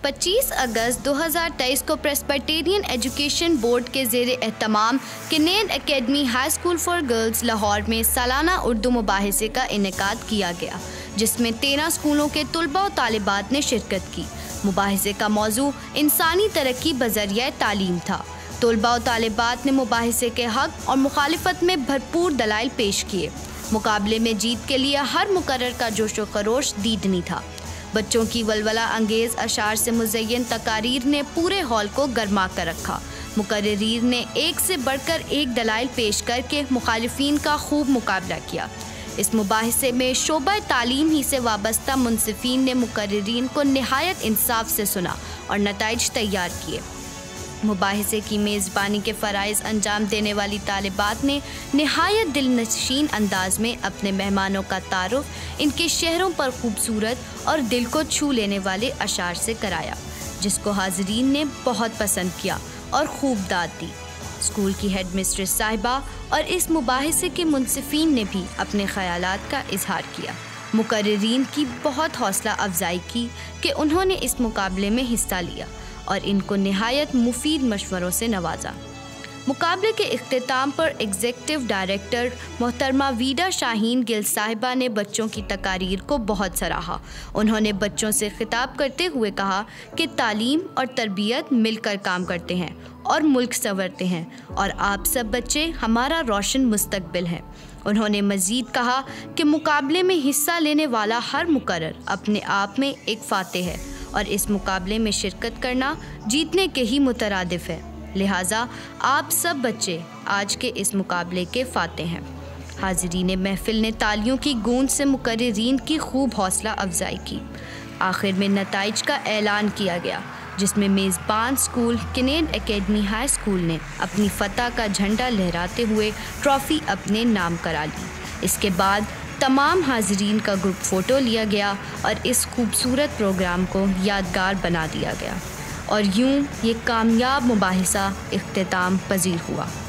25 अगस्त 2023 को Presbyterian education board के ज़ेर एहतमाम किनेन academy high school for girls Lahore में सालाना उर्दू मुबाहिसे का इनेकाद किया गया, जिसमें 13 स्कूलों के तुलबा और तालिबात ने शिरकत की। मुबाहिसे का मौजू इंसानी तरक्की बज़रिया तालीम था। तुलबा और तालिबात ने मुबाहिसे के हक़ और मुखालिफत में भरपूर दलाइल पेश किए। मुकाबले में जीत के लिए हर मुकर्रर का जोश व खरोश दीदनी था। बच्चों की वलवला अंगेज़ अशार से मुज़य्यन तकारीर ने पूरे हॉल को गरमा कर रखा। मुकर्रिरीन ने एक से बढ़कर एक दलाइल पेश करके मुखालिफिन का खूब मुकाबला किया। इस मुबाहिसे में शोबा तालीम ही से वाबस्ता मुनसिफिन ने मुकर्रिरीन को निहायत इंसाफ से सुना और नताइज तैयार किए। मुबाहिसे की मेज़बानी के फ़राइज़ अंजाम देने वाली तालिबात ने निहायत दिलनशीन अंदाज में अपने मेहमानों का तारुफ इनके शहरों पर खूबसूरत और दिल को छू लेने वाले अशार से कराया, जिसको हाज़रीन ने बहुत पसंद किया और खूब दाद दी। स्कूल की हेड मिस्ट्रेस साहिबा और इस मुबाहिसे के मुनसिफिन ने भी अपने ख़यालात का इजहार किया। मुकर्रिरीन की बहुत हौसला अफजाई की कि उन्होंने इस मुकाबले में हिस्सा लिया और इनको निहायत मुफीद मशवरों से नवाजा। मुकाबले के इख्तिताम पर एग्जीक्यूटिव डायरेक्टर मोहतरमा वीडा शाहीन गिल साहिबा ने बच्चों की तकारीर को बहुत सराहा। उन्होंने बच्चों से खिताब करते हुए कहा कि तालीम और तरबियत मिलकर काम करते हैं और मुल्क संवरते हैं और आप सब बच्चे हमारा रोशन मुस्तकबिल हैं। उन्होंने मज़ीद कहा कि मुकाबले में हिस्सा लेने वाला हर मुकर्रर अपने आप में एक फ़ातिह है और इस मुकाबले में शिरकत करना जीतने के ही मुतरादिफ है। लिहाजा आप सब बच्चे आज के इस मुकाबले के फ़ातिह हैं। हाज़रीन महफ़िल ने तालियों की गूंज से मुकर्रिरीन की खूब हौसला अफजाई की। आखिर में नताइज का ऐलान किया गया, जिसमें मेज़बान स्कूल किनेन एकेडमी हाई स्कूल ने अपनी फ़तह का झंडा लहराते हुए ट्रॉफ़ी अपने नाम करा ली। इसके बाद तमाम हाज़रीन का ग्रुप फ़ोटो लिया गया और इस खूबसूरत प्रोग्राम को यादगार बना दिया गया और यूं ये कामयाब मुबाहिसा इख्तिताम पजीर हुआ।